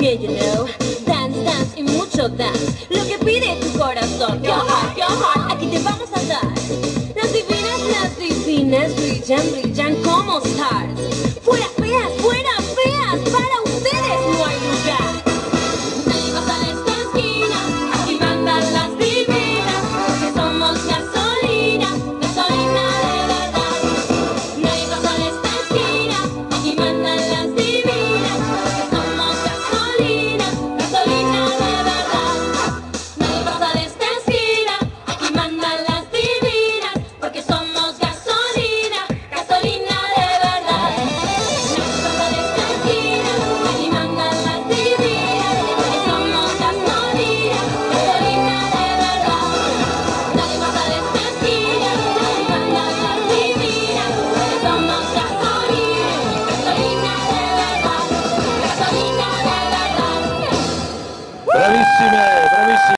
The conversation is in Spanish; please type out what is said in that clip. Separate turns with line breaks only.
Yeah, you know, dance, dance y mucho dance. Lo que pide tu corazón, your heart, aquí te vamos a dar. Las divinas brillan, brillan como stars. Fuera